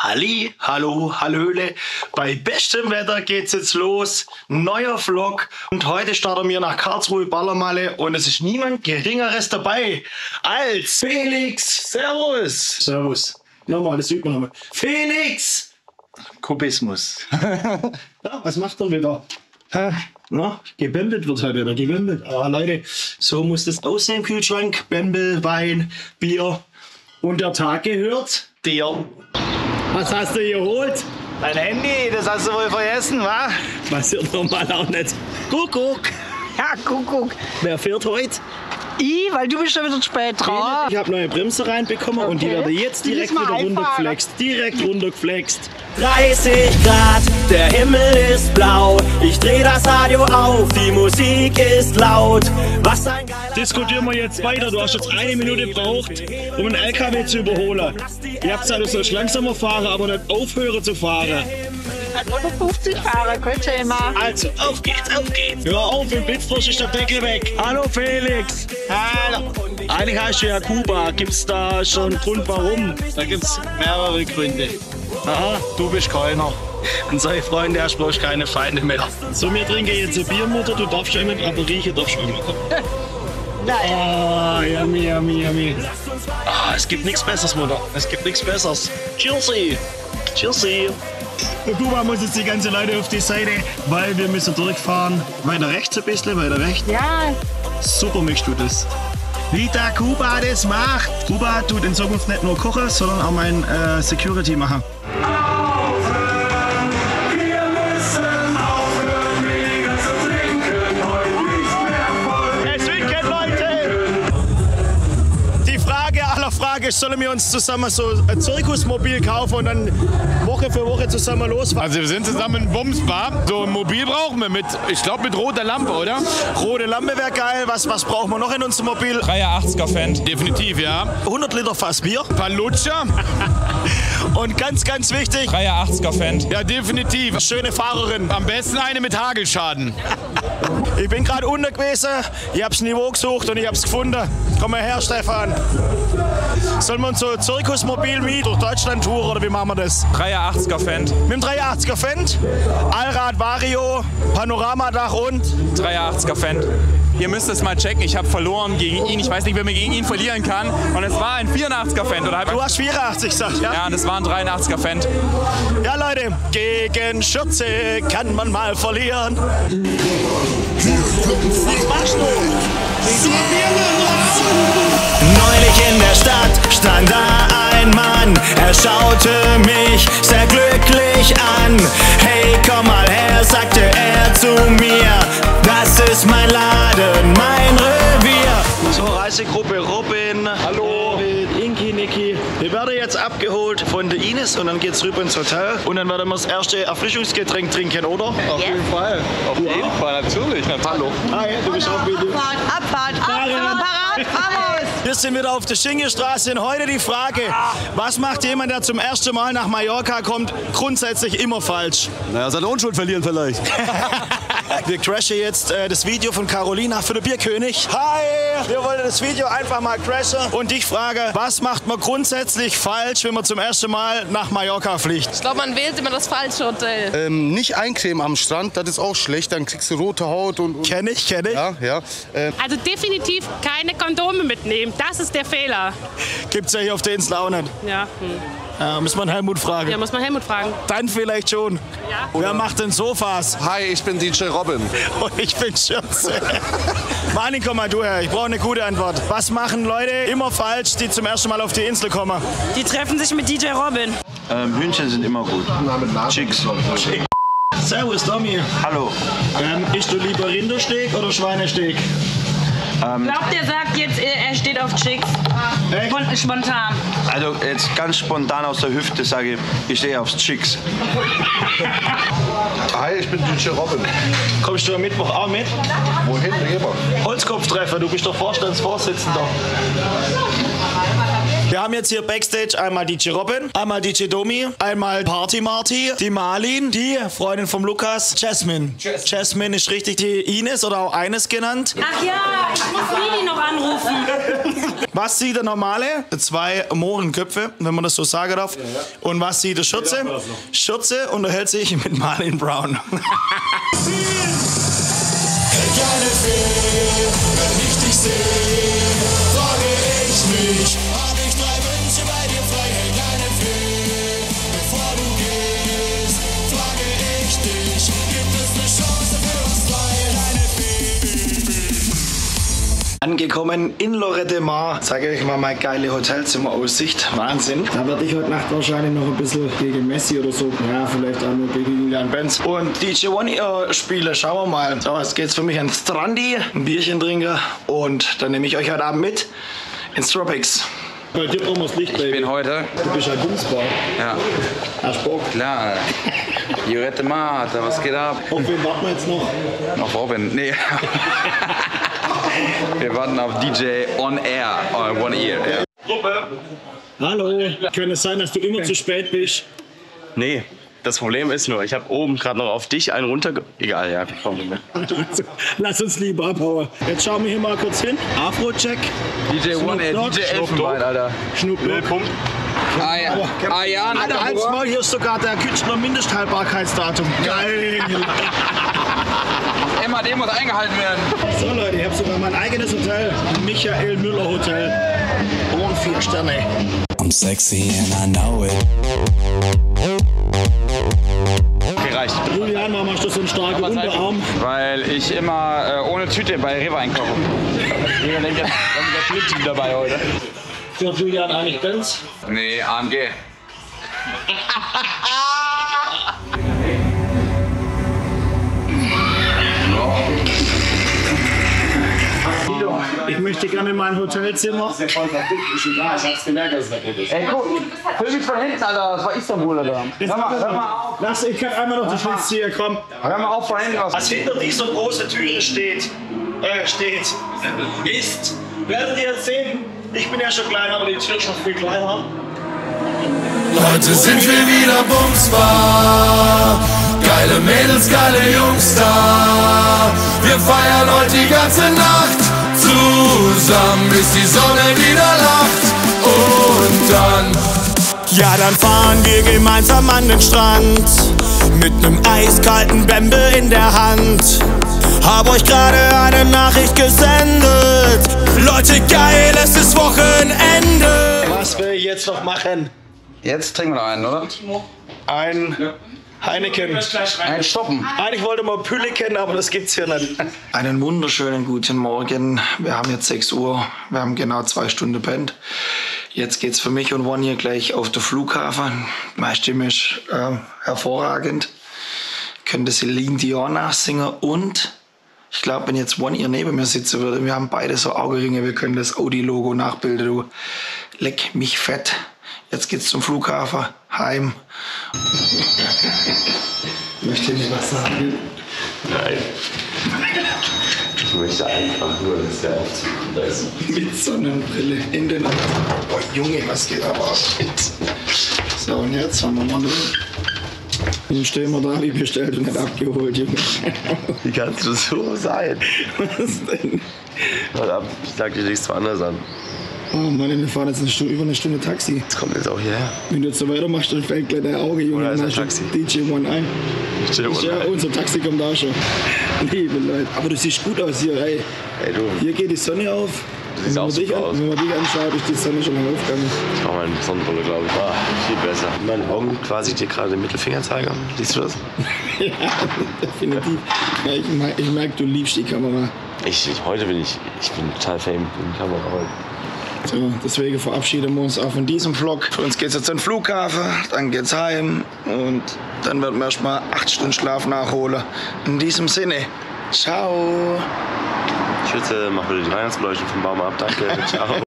Halli, hallo, hallöle. Bei bestem Wetter geht's jetzt los. Neuer Vlog. Und heute starten wir nach Karlsruhe Ballermalle. Und es ist niemand Geringeres dabei als Felix. Servus. Servus. Nochmal, das üben wir nochmal. Felix. Kubismus. Ja, was macht er wieder? Na, gebämbelt wird heute wieder, gebämbelt. Aber Leute, so muss das aussehen im Kühlschrank. Bämbel, Wein, Bier. Und der Tag gehört dir. Was hast du geholt? Dein Handy, das hast du wohl vergessen, wa? Passiert normal auch nicht. Kuckuck. Ja, Kuckuck. Wer fährt heute? Weil du bist schon wieder spät dran. Ich habe neue Bremse reinbekommen und die werden jetzt direkt wieder runtergeflext. Direkt runtergeflext. 30 Grad, der Himmel ist blau. Ich dreh das Radio auf, die Musik ist laut. Was ein geiler Diskutieren wir jetzt weiter. Du hast jetzt 1 Minute gebraucht, um einen LKW zu überholen. Ihr habt gesagt, du sollst langsamer fahren, aber nicht aufhören zu fahren. 150 fahren, kein Thema. Also, auf geht's, auf geht's. Hör auf, im Blitzfrosch ist der Deckel weg. Hallo Felix. Hallo. Eigentlich heißt du ja Kuba. Gibt's da schon einen Grund, warum? Da gibt's mehrere Gründe. Aha, Du bist keiner. und seine Freunde hast bloß keine Feinde mehr. So, wir trinken jetzt eine Biermutter. Du darfst schon immer, aber riechen darfst du immer. Nein. Ah, yummy, yummy, yummy. Ah, es gibt nichts Besseres, Mutter. Es gibt nichts Besseres. Cheersy. Cheersy. Der Kuba muss jetzt die ganze Leute auf die Seite, weil wir müssen durchfahren. Weiter rechts ein bisschen, weiter rechts. Ja. Super möchtest du das. Wie der Kuba das macht. Kuba tut in Zukunft nicht nur kochen, sondern auch mein Security machen. Es winken Leute! Die Frage aller Fragen ist, sollen wir uns zusammen so ein Zirkusmobil kaufen und dann Woche für Woche zusammen losfahren? Also wir sind zusammen in Bumsbar. So ein Mobil brauchen wir mit, ich glaube mit roter Lampe, oder? Rote Lampe wäre geil. Was brauchen wir noch in unserem Mobil? 380er Fan. Definitiv, ja. 100 Liter Fass Bier. Ein paar Lutscher. Und ganz, ganz wichtig, 380er Fan. Ja, definitiv. schöne Fahrerin. Am besten eine mit Hagelschaden. Ich bin gerade unten gewesen, ich hab's Niveau gesucht und ich hab's gefunden. Komm mal her, Stefan. Sollen wir uns so ein Zirkusmobil wie durch Deutschland touren oder wie machen wir das? 380er Fan. Mit dem 380er Fendt, Allrad Vario, Panoramadach und 380er Fan. Ihr müsst es mal checken, ich habe verloren gegen ihn. Ich weiß nicht, wer mir gegen ihn verlieren kann. Und es war ein 84er Fan. Oder du hast 84 gesagt, ja? Ja, und es war ein 83er Fan. Ja, Leute, gegen Schürze kann man mal verlieren. Was machst du? Neulich in der Stadt stand da ein Mann. Er schaute mich sehr glücklich an. Hey, komm mal her, sagte er zu mir. Das ist mein Laden, mein Revier. So, Reisegruppe Robin. Hallo. Inki, Niki. Wir werden jetzt abgeholt von der Ines und dann geht's rüber ins Hotel. Und dann werden wir das erste Erfrischungsgetränk trinken, oder? Auf jeden Fall. Auf jeden Fall, natürlich. Hallo. Hi, du bist auch mit. Abfahrt. Parat, vamos. Wir sind wieder auf der Schingelstraße und heute die Frage, was macht jemand, der zum ersten Mal nach Mallorca kommt, grundsätzlich immer falsch? Naja, seine Unschuld verlieren vielleicht. Wir crashen jetzt das Video von Carolina für den Bierkönig. Hi! Wir wollen das Video einfach mal crashen und dich fragen, was macht man grundsätzlich falsch, wenn man zum ersten Mal nach Mallorca fliegt? Ich glaube, man wählt immer das falsche Hotel. Nicht eincremen am Strand, das ist auch schlecht. Dann kriegst du rote Haut und Kenn ich. ja. Also definitiv keine Kondome mitnehmen. Das ist der Fehler. Gibt's ja hier auf der Insel auch nicht. Ja, Muss man Helmut fragen. ja muss man Helmut fragen. Dann vielleicht schon. Ja. Wer macht denn Sofas? Hi, ich bin DJ Robin. Und ich bin Schürze. Martin, komm mal du her. Ich brauche eine gute Antwort. Was machen Leute immer falsch, die zum ersten Mal auf die Insel kommen? Die treffen sich mit DJ Robin. Hühnchen sind immer gut. Chicks. Servus, Tommy. Hallo. Isst du lieber Rindersteak oder Schweinesteak? Glaubt, der sagt jetzt, er steht auf Chicks. Echt? Spontan. Also jetzt ganz spontan aus der Hüfte sage ich stehe aufs Chicks. Hi, ich bin DJ Robin. Kommst du am Mittwoch auch mit? Wohin? Rüber. Holzkopftreffer, du bist doch Vorstandsvorsitzender. Wir haben jetzt hier Backstage einmal DJ Robin, einmal DJ Domi, einmal Party Marty, die Marlin, die Freundin vom Lukas, Jasmine. Jasmine ist richtig die Ines oder auch Eines genannt. Ach ja, ich muss Lili noch anrufen. Basti der Normale, 2 Mohrenköpfe, wenn man das so sagen darf. Und Basti der Schürze. Schürze unterhält sich mit Marlin Brown. Keine Fee, wenn ich dich sehe, frage ich mich, hab ich 3 Wünsche bei dir frei, hey kleine Fee, bevor du gehst, frage ich dich, gibt es eine Chance für uns 2, kleine Fee. Angekommen in Lorette Mar, zeige euch mal meine geile Hotelzimmeraussicht. Wahnsinn. Da werde ich heute Nacht wahrscheinlich noch ein bisschen gegen Messi oder so. Ja, vielleicht auch nur gegen Julian Benz. Und DJ One spiele. Schauen wir mal. So, jetzt geht's für mich ans Strandi, ein Bierchen trinken. Und dann nehme ich euch heute Abend mit ins Tropics. Bei dir brauchen wir das Licht, Baby. Ich bin heute. Du bist ein Bumsbar. Ja. Hast Bock? Klar. Lorette Mar, was geht ab? Auf wen warten wir jetzt noch? Auf Robin? Nee. Wir warten auf DJ On Air, One Ear. Ja. Gruppe. Hallo. Könnte es sein, dass du immer zu spät bist? Nee, das Problem ist nur, ich habe oben gerade noch auf dich einen runter... Egal, ja, komm nicht mehr. Lass uns lieber abhauen. Jetzt schauen wir hier mal kurz hin. Afro-Check. DJ One Air, DJ Elfenbein, Alter. Schnuppel. Ayan. Alter, halt's Maul, hier ist sogar der Küchner Mindesthaltbarkeitsdatum. Geil. MAD muss eingehalten werden. So Leute, ich habe sogar mein eigenes Hotel. Michael Müller Hotel. Und 4 Sterne. I'm sexy and I know it. Okay, reicht. Julian, warum hast du so einen starken Unterarm? Weil ich immer ohne Tüte bei Rewe einkaufe. Jeder denkt, wir haben das Schlittschuh dabei heute. Für Julian eigentlich Benz? Nee, AMG. Ich möchte gerne in mein Hotelzimmer. Ey, guck, füll mich von hinten, Alter. Das war Istanbul, Alter. Hör mal auf. Lass, ich kann einmal noch den Schlitz ziehen, komm. Hör mal auf, von hinten raus. Was hinter dieser großen Türe steht, ist, werdet ihr sehen. Ich bin ja schon klein, aber die Tür ist noch viel kleiner. Heute sind wir wieder bumsbar. Geile Mädels, geile Jungs da. Wir feiern heute die ganze Nacht zusammen, bis die Sonne wieder lacht. Und dann, Ja, dann fahren wir gemeinsam an den Strand mit nem eiskalten Bämbel in der Hand. Hab euch gerade eine Nachricht gesendet. Leute, geil, es ist Wochenende. Was will ich jetzt noch machen? Jetzt trinken wir noch einen, oder? Ein Heineken. Ein Stoppen. Eigentlich wollte man Pülliken, aber das gibt's hier nicht. Einen wunderschönen guten Morgen. Wir haben jetzt 6 Uhr. Wir haben genau 2 Stunden pennt. Jetzt geht's für mich und One hier gleich auf den Flughafen. Meine Stimme ist hervorragend. Könnte Celine Dion nachsingen und ich glaube, wenn jetzt One hier neben mir sitzen würde, wir haben beide so Augenringe, wir können das Audi-Logo nachbilden. Du. Leck mich fett. Jetzt geht's zum Flughafen, heim. Möchte nicht was sagen? Nein. Ich möchte einfach nur, dass der Aufzug da ist. Mit Sonnenbrille in den Augen. Oh Junge, was geht aber mit? So, und jetzt haben wir mal drin. Den stellen wir da wie bestellt und nicht abgeholt, Junge. Wie kannst du so sein? Was denn? Warte ab, ich sag dir nichts anders an. Oh Mann, wir fahren jetzt über eine Stunde Taxi. Das kommt jetzt auch hierher. Wenn du jetzt so weitermachst, dann fällt gleich dein Auge, Junge. Oder ist Dann ein hast du Taxi? DJ One ein. DJ One Ja, ein. unser Taxi kommt auch schon. Liebe Leute. Aber du siehst gut aus hier, ey. Ey du, Hier geht die Sonne auf. du siehst auch super aus. Wenn man dich anschaut, ist die Sonne schon mal aufgegangen. Ich mach mal eine Sonnenbrille, glaube ich. Ah, viel besser. Meine Augen quasi dir gerade den Mittelfinger zeigen. Siehst du das? Ja, definitiv. Ja, ich merke, du liebst die Kamera. Heute bin ich bin total fame in der Kamera heute. So, deswegen verabschieden wir uns auch von diesem Vlog. Für uns geht's jetzt an den Flughafen, dann geht's heim und dann werden wir erstmal 8 Stunden Schlaf nachholen. In diesem Sinne, ciao. Schütze, mach bitte die Weihnachtsbeleuchtung vom Baum ab. Danke. Ciao.